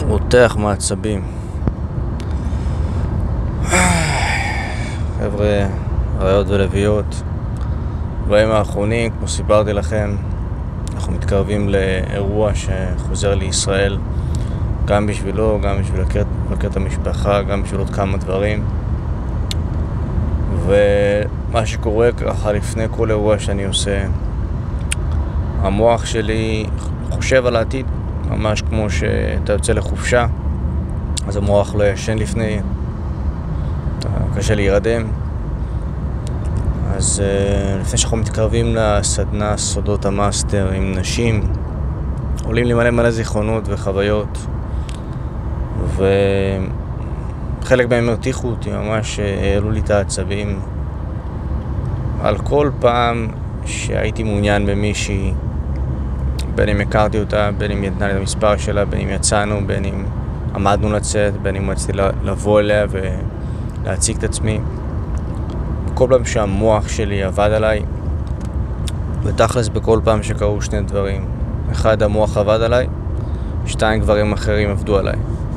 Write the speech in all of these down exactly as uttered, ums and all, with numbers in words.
רותח מעצבים. חבר'ה, ראיות ולוויות. בימים האחרונים, כמו סיפרתי לכם, אנחנו מתקרבים לאירוע שחוזר לישראל, גם בשבילו, גם בשביל לבקר את המשפחה, גם בשביל עוד כמה דברים. ומה שקורה ככה לפני כל אירוע שאני עושה, המוח שלי חושב על העתיד, ממש כמו שאתה יוצא לחופשה, אז המוח לא ישן לפני, קשה להירדם. אז uh, לפני שאנחנו מתקרבים לסדנה סודות המאסטר עם נשים, עולים לי מלא מלא זיכרונות וחוויות, וחלק מהם הרתיחו אותי, ממש העלו לי את העצבים. על כל פעם שהייתי מעוניין במישהי, בין אם הכרתי אותה, בין אם נתנה לי את המספר שלה, בין אם יצאנו, בין אם עמדנו לצאת, בין אם רציתי לבוא אליה ולהציג את עצמי. כל פעם שהמוח שלי עבד עליי, ותכלס בכל פעם שקרו שני דברים. אחד, המוח עבד עליי, שתיים, גברים אחרים עבדו עליי.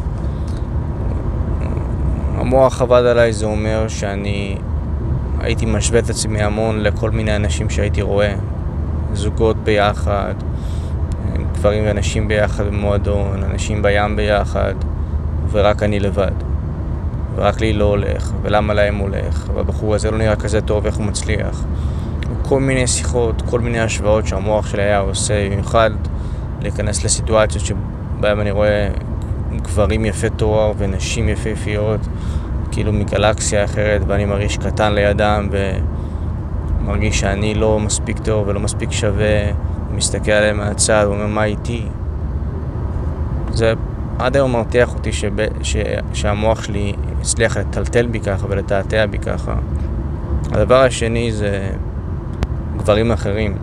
המוח עבד עליי, זה אומר שאני הייתי משווה את עצמי המון לכל מיני אנשים שהייתי רואה. זוגות ביחד, גברים ואנשים ביחד במועדון, אנשים בים ביחד, ורק אני לבד. ורק לי לא הולך, ולמה להם הולך, והבחור הזה לא נראה כזה טוב, איך הוא מצליח. כל מיני שיחות, כל מיני השוואות שהמוח שלי היה עושה, במיוחד להיכנס לסיטואציות שבהם אני רואה גברים יפי תואר ונשים יפהפיות, כאילו מגלקסיה אחרת, ואני מרגיש קטן לידם, ומרגיש שאני לא מספיק טוב ולא מספיק שווה, ומסתכל עליהם מהצד ואומר מה איתי. זה עד היום מרתיח אותי שב... ש... שהמוח שלי הצליח לטלטל בי ככה ולתעתע בי ככה. הדבר השני זה גברים אחרים,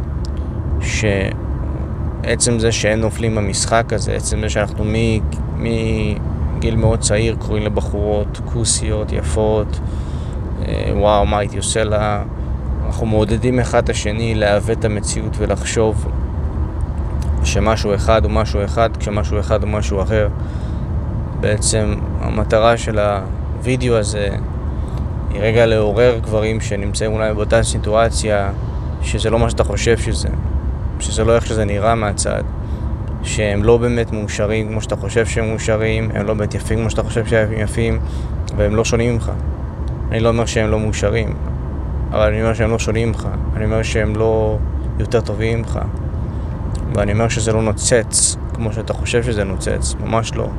שעצם זה שהם נופלים במשחק הזה, עצם זה שאנחנו מגיל מאוד צעיר קוראים לבחורות כוסיות, יפות, וואו מה הייתי עושה לה, אנחנו מעודדים אחד את השני לעוות את המציאות ולחשוב שמשהו אחד הוא משהו אחד, כשמשהו אחד הוא משהו אחר. בעצם המטרה של הווידאו הזה היא רגע לעורר גברים שנמצאים אולי באותה סיטואציה, שזה לא מה שאתה חושב שזה, שזה לא איך שזה נראה מהצד, שהם לא באמת מאושרים כמו שאתה חושב שהם מאושרים, הם לא באמת יפים כמו שאתה חושב שהם יפים, והם לא שונים ממך. אני לא אומר שהם לא מאושרים, אבל אני אומר שהם לא שונים ממך, אני אומר שהם לא יותר טובים ממך, ואני אומר שזה לא נוצץ כמו שאתה חושב שזה נוצץ, ממש לא.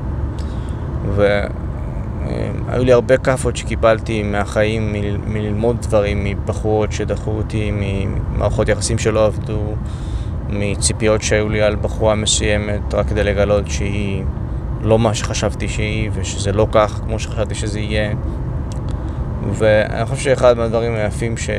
והיו לי הרבה כפות שקיבלתי מהחיים מ- מללמוד דברים, מבחורות שדחו אותי, ממערכות יחסים שלא עבדו, מציפיות שהיו לי על בחורה מסוימת רק כדי לגלות שהיא לא מה שחשבתי שהיא, ושזה לא כך כמו שחשבתי שזה יהיה. ואני חושב שאחד מהדברים היפים ש...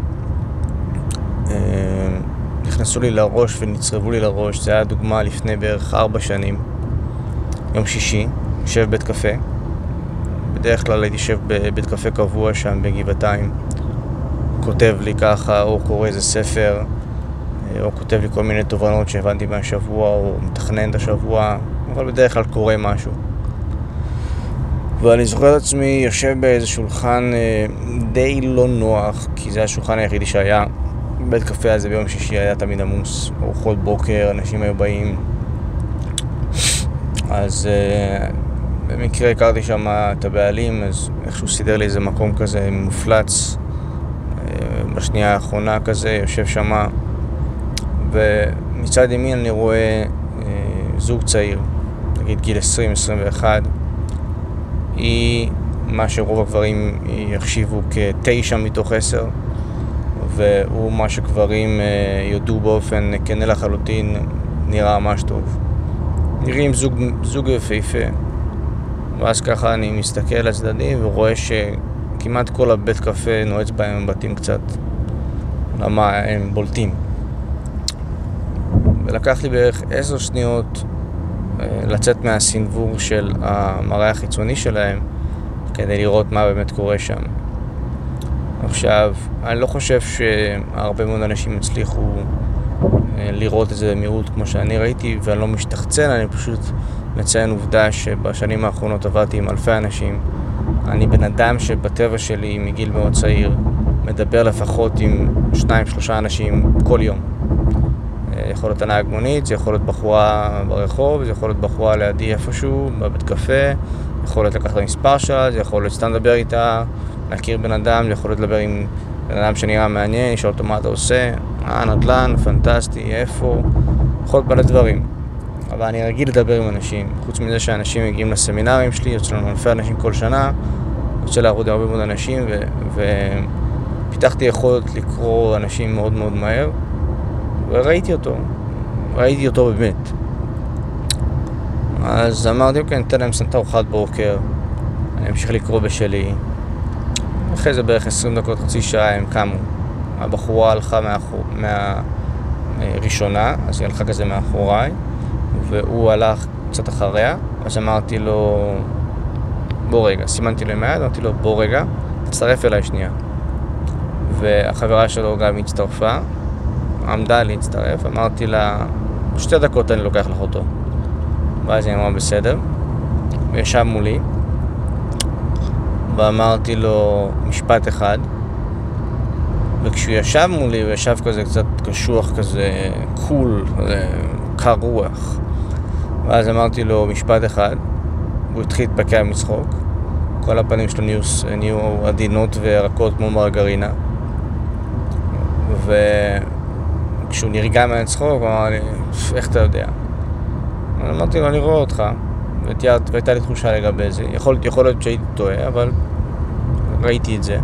נכנסו לי לראש ונצרבו לי לראש, זה היה דוגמה לפני בערך ארבע שנים, יום שישי, יושב בבית קפה, בדרך כלל הייתי יושב בבית קפה קבוע שם בגבעתיים, כותב לי ככה, או קורא איזה ספר, או כותב לי כל מיני תובנות שהבנתי מהשבוע, או מתכנן את השבוע, אבל בדרך כלל קורא משהו. ואני זוכר את עצמי יושב באיזה שולחן די לא נוח, כי זה השולחן היחידי שהיה. בית קפה הזה ביום שישי היה תמיד עמוס, ארוחות בוקר, אנשים היו באים. אז uh, במקרה הכרתי שם את הבעלים, אז איכשהו סידר לי איזה מקום כזה מופלץ, uh, בשנייה האחרונה כזה, יושב שם, ומצד ימין אני רואה uh, זוג צעיר, נגיד גיל עשרים עשרים ואחת, היא מה שרוב הגברים יחשיבו כתשע מתוך עשר, והוא מה שגברים יודו באופן כנה לחלוטין נראה ממש טוב. נראים זוג, זוג יפהפה. ואז ככה אני מסתכל על הצדדים ורואה שכמעט כל הבית קפה נועץ בהם מבטים קצת. למה הם בולטים. ולקח לי בערך עשר שניות לצאת מהסנבור של המראה החיצוני שלהם כדי לראות מה באמת קורה שם. עכשיו, אני לא חושב שהרבה מאוד אנשים הצליחו לראות את זה במהירות כמו שאני ראיתי, ואני לא משתחצן, אני פשוט לציין עובדה שבשנים האחרונות עבדתי עם אלפי אנשים. אני בן אדם שבטבע שלי מגיל מאוד צעיר מדבר לפחות עם שניים, שלושה אנשים כל יום. יכול להיות הנהג מונית, זה יכול להיות בחורה ברחוב, זה יכול להיות בחורה לידי איפשהו, בבית קפה, יכול להיות לקחת המספר שלה, זה יכול להיות סתם לדבר איתה, להכיר בן אדם, זה יכול להיות לדבר עם בן אדם שנראה מעניין, לשאול אותו מה אתה עושה, אה, נדל"ן, פנטסטי, איפה, יכול להיות מלא דברים. אבל אני רגיל לדבר עם אנשים, חוץ מזה שאנשים מגיעים לסמינרים שלי, יוצא לנו אלפי אנשים כל שנה, רוצה לעבוד עם הרבה מאוד אנשים, ו... פיתחתי יכולת לקרוא אנשים מאוד מאוד מהר, וראיתי אותו, ראיתי אותו באמת. אז אמרתי, אוקיי, ניתן להם סנטה ארוחת בוקר, אני אמשיך לקרוא בשלי. אחרי זה בערך עשרים דקות, חצי שעה הם קמו. הבחורה הלכה מהראשונה, אז היא הלכה כזה מאחוריי, והוא הלך קצת אחריה, אז אמרתי לו, בוא רגע, סימנתי לו עם היד, אמרתי לו, בוא רגע, תצטרף אליי שנייה. והחברה שלו גם הצטרפה, עמדה להצטרף, אמרתי לה, שתי דקות אני לוקח לך אותו. ואז היא אמרה בסדר, וישב מולי, ואמרתי לו משפט אחד, וכשהוא ישב מולי, הוא ישב כזה קצת קשוח, כזה קול, כזה קר רוח, ואז אמרתי לו משפט אחד, הוא התחיל להתפקע מצחוק, כל הפנים שלו נהיו, נהיו עדינות ורקות כמו מרגרינה, וכשהוא נרגע מהצחוק, הוא אמר לי, איך אתה יודע? אמרתי לו, אני רואה אותך, והייתה לי תחושה לגבי זה. יכול, יכול להיות שהייתי טועה, אבל ראיתי את זה.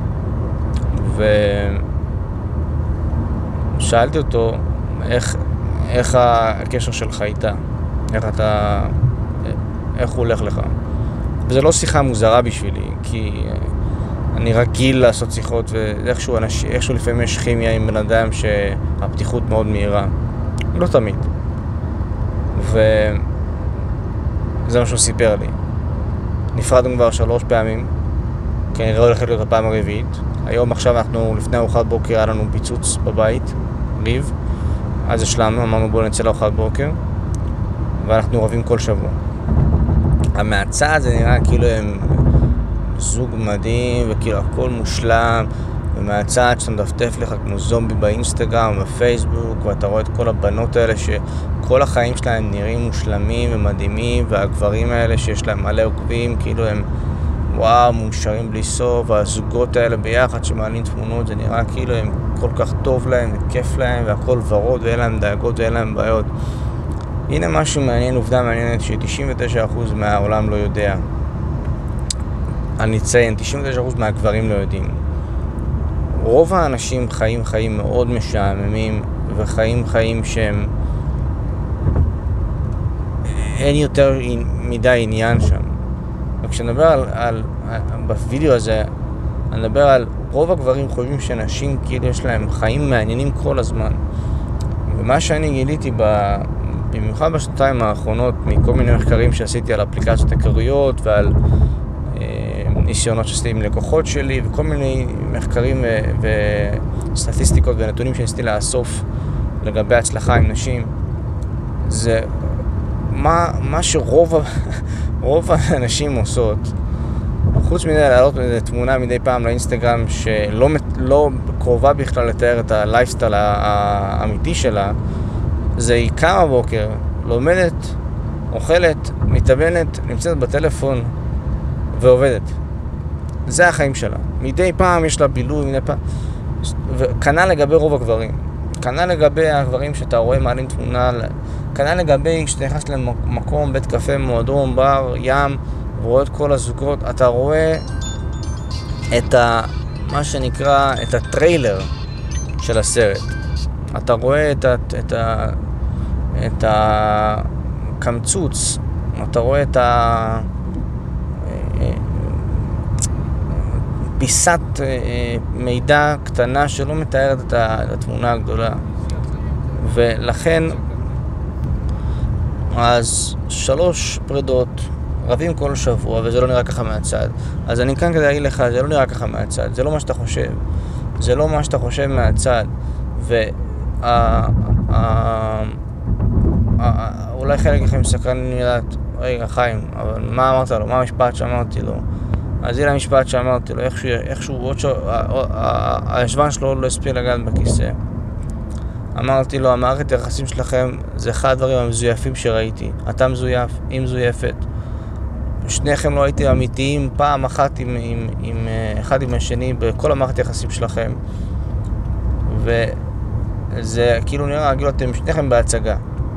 ושאלתי אותו, איך, איך הקשר שלך איתה? איך אתה, איך הוא הולך לך? וזו לא שיחה מוזרה בשבילי, כי אני רגיל לעשות שיחות, ואיכשהו אנש, איכשהו לפעמים יש כימיה עם בן אדם שהפתיחות מאוד מהירה. לא תמיד. וזה מה שהוא סיפר לי. נפרדנו כבר שלוש פעמים, כנראה הולכת להיות הפעם הרביעית. היום עכשיו אנחנו, לפני ארוחת בוקר, היה לנו פיצוץ בבית, ריב. אז השלמנו, אמרנו בואו נצא לארוחת בוקר, ואנחנו רבים כל שבוע. המעצה זה נראה כאילו הם זוג מדהים, וכאילו הכל מושלם, ומהצד שאתה מדפדף לך כמו זומבי באינסטגרם, בפייסבוק, ואתה רואה את כל הבנות האלה שכל החיים שלהם נראים מושלמים ומדהימים, והגברים האלה שיש להם מלא עוקבים, כאילו הם וואו, מאושרים בלי סוף, והזוגות האלה ביחד שמעלים תמונות, זה נראה כאילו הם כל כך טוב להם, וכיף להם, והכל ורוד, ואין להם דאגות ואין להם בעיות. הנה משהו מעניין, עובדה מעניינת ש-תשעים ותשעה אחוז מהעולם לא יודע. אני אציין, תשעים ותשעה אחוז מהגברים לא יודעים. רוב האנשים חיים חיים מאוד משעממים, וחיים חיים שהם אין יותר מדי עניין שם. וכשנדבר על, על, על, בווידאו הזה, אני מדבר על רוב הגברים חושבים שנשים כאילו יש להם חיים מעניינים כל הזמן. ומה שאני גיליתי ב... במיוחד בשנתיים האחרונות, מכל מיני מחקרים שעשיתי על אפליקציות היכרויות ועל אה, ניסיונות שעשיתי עם לקוחות שלי, וכל מיני מחקרים ו- וסטטיסטיקות ונתונים שניסיתי לאסוף לגבי הצלחה עם נשים, זה מה, מה שרוב רוב האנשים עושות, חוץ מדי להעלות תמונה מדי פעם לאינסטגרם שלא לא קרובה בכלל לתאר את הלייפסטייל האמיתי שלה, זה היא קמה בבוקר, לומדת, אוכלת, מתאמנת, נמצאת בטלפון ועובדת. זה החיים שלה. מדי פעם יש לה בילוי, מדי פעם. וכנ"ל לגבי רוב הגברים. כנ"ל לגבי הגברים שאתה רואה מעלים תמונה, כנ"ל לגבי כשאתה נכנס למקום, בית קפה, מועדון, בר, ים, ורואה את כל הזוגות, אתה רואה את ה... מה שנקרא, את הטריילר של הסרט. אתה רואה את ה... את ה... את הקמצוץ, אתה רואה את ה... פיסת מידע קטנה שלא מתארת את התמונה הגדולה. ולכן, אז שלוש פרידות, רבים כל שבוע, וזה לא נראה ככה מהצד. אז אני כאן כדי להגיד לך, זה לא נראה ככה מהצד, זה לא מה שאתה חושב. זה לא מה שאתה חושב מהצד. אולי חלק מכם סקרנים לדעת, רגע חיים, אבל מה אמרת לו? מה המשפט שאמרתי לו? אז הנה המשפט שאמרתי לו, איכשהו, איכשהו, עוד שעה, הישבן שלו לא הספיק לגעת בכיסא. אמרתי לו, המערכת היחסים שלכם זה אחד הדברים המזויפים שראיתי. אתה מזויף, היא מזויפת. שניכם לא הייתם אמיתיים פעם אחת עם, עם, עם, אחד עם השני בכל המערכת היחסים שלכם. וזה כאילו נראה, כאילו אתם שניכם בהצגה.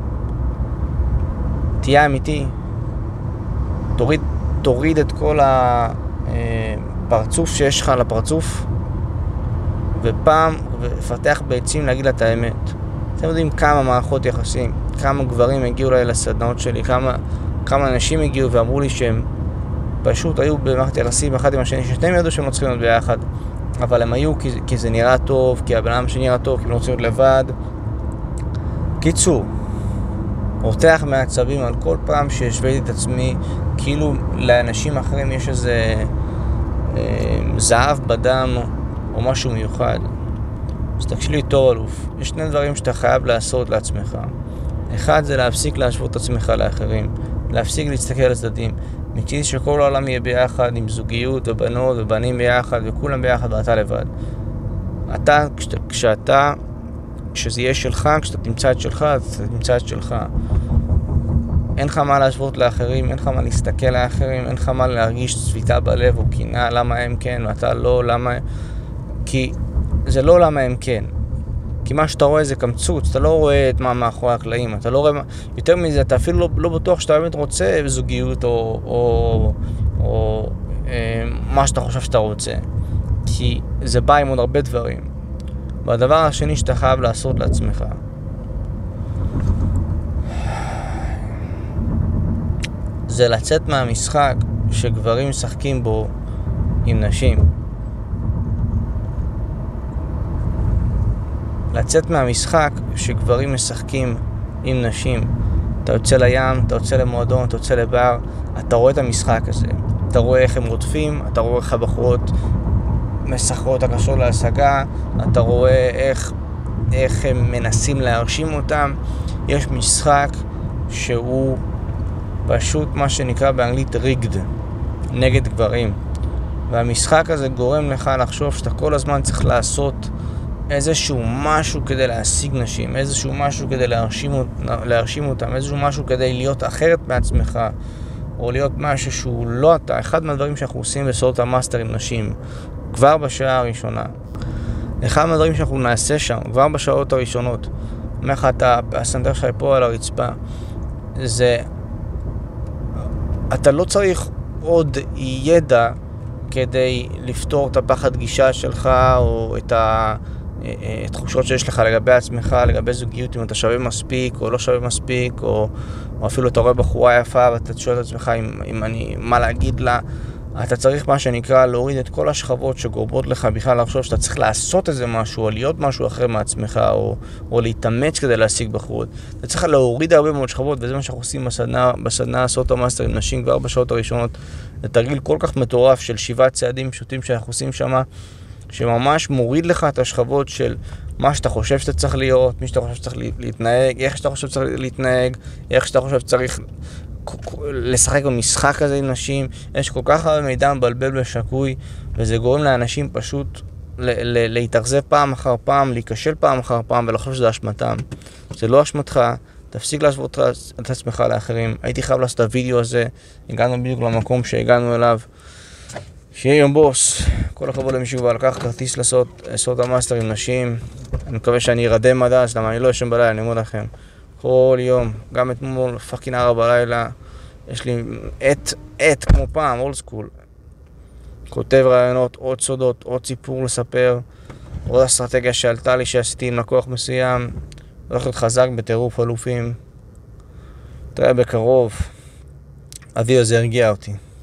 תהיה אמיתי. תוריד, תוריד את כל הפרצוף שיש לך על הפרצוף, ופעם, ופתח בעצים להגיד לה את האמת. אתם יודעים כמה מערכות יחסים, כמה גברים הגיעו אליי לסדנאות שלי, כמה, כמה אנשים הגיעו ואמרו לי שהם פשוט היו במערכת יחסים אחד עם השני, ששניהם ידעו שהם לא צריכים להיות ביחד, אבל הם היו כי, כי זה נראה טוב, כי הבן אדם שנראה טוב, כי הם לא רוצים להיות לבד. קיצור, רותח מעצבים על כל פעם שהשוויתי את עצמי, כאילו לאנשים אחרים יש איזה אה, זהב בדם או משהו מיוחד. אז תקשיב לי טוב אלוף, יש שני דברים שאתה חייב לעשות לעצמך. אחד זה להפסיק להשוות את עצמך לאחרים, להפסיק להסתכל על הצדדים. מצידי שכל העולם יהיה ביחד עם זוגיות ובנות ובנים ביחד וכולם ביחד ואתה לבד. אתה, כשאתה, כשאתה, כשזה יהיה שלך, כשאתה תמצא את שלך, אתה תמצא את שלך. אין לך מה להשוות לאחרים, אין לך מה להסתכל לאחרים, אין לך מה להרגיש צביטה בלב או קינה, למה הם כן ואתה לא, למה... כי זה לא למה הם כן. כי מה שאתה רואה זה קמצוץ, אתה לא רואה את מה מאחורי הקלעים, אתה לא רואה... יותר מזה, אתה אפילו לא, לא בטוח שאתה באמת רוצה זוגיות או, או, או אה, מה שאתה חושב שאתה רוצה. כי זה בא עם עוד הרבה דברים. והדבר השני שאתה חייב לעשות לעצמך, זה לצאת מהמשחק שגברים משחקים בו עם נשים. לצאת מהמשחק שגברים משחקים עם נשים. אתה יוצא לים, אתה יוצא למועדון, אתה יוצא לבר, אתה רואה את המשחק הזה. אתה רואה איך הם רודפים, אתה רואה איך הבחורות משחקות הקשות להשגה, אתה רואה איך, איך הם מנסים להרשים אותם. יש משחק שהוא פשוט מה שנקרא באנגלית rigged, נגד גברים. והמשחק הזה גורם לך לחשוב שאתה כל הזמן צריך לעשות איזשהו משהו כדי להשיג נשים, איזשהו משהו כדי להרשים, להרשים אותם, איזשהו משהו כדי להיות אחרת מעצמך, או להיות משהו שהוא לא אתה. אחד מהדברים שאנחנו עושים בסודות המאסטר עם נשים, כבר בשעה הראשונה, אחד מהדברים שאנחנו נעשה שם, כבר בשעות הראשונות, אומר לך, הסנטר שלך פה על הרצפה, זה, אתה לא צריך עוד ידע כדי לפתור את הפחד גישה שלך, או את ה... תחושות שיש לך לגבי עצמך, לגבי זוגיות, אם אתה שווה מספיק או לא שווה מספיק, או, או אפילו אתה רואה בחורה יפה ואתה שואל את עצמך אם, אם אני, מה להגיד לה. אתה צריך מה שנקרא להוריד את כל השכבות שגורמות לך בכלל לחשוב שאתה צריך לעשות איזה משהו, או להיות משהו אחר מעצמך, או, או להתאמץ כדי להשיג בחורות. אתה צריך להוריד הרבה מאוד שכבות, וזה מה שאנחנו עושים בסדנה, בסדנה סודות המאסטר עם נשים כבר בשעות הראשונות. זה תרגיל כל כך מטורף של שבעה צעדים פשוטים שאנחנו עושים שמה, שממש מוריד לך את השכבות של מה שאתה חושב שאתה צריך להיות, מי שאתה חושב שצריך להתנהג, איך שאתה חושב שצריך להתנהג, איך שאתה חושב שצריך לשחק במשחק הזה עם נשים. יש כל כך הרבה מידע מבלבל ושקוי, וזה גורם לאנשים פשוט להתאכזב פעם אחר פעם, להיכשל פעם אחר פעם ולחשוב שזה אשמתם. זה לא אשמתך, תפסיק להשוות את עצמך לאחרים. הייתי חייב לעשות את הוידאו הזה, הגענו בדיוק למקום שהגענו אליו. שיהיה יום בוס, כל הכבוד למישהו כבר לקח כרטיס לעשות המאסטר עם נשים. אני מקווה שאני ארדם עד אז, למה אני לא ישן בלילה, אני אומר לכם. כל יום, גם אתמול פאקינג ארבע בלילה, יש לי עת, עת כמו פעם, אולד סקול. כותב רעיונות, עוד סודות, עוד סיפור לספר, עוד אסטרטגיה שעלתה לי שעשיתי עם לקוח מסוים. הולך להיות חזק בטירוף אלופים. תראה בקרוב, אבי הזה הרגיע אותי.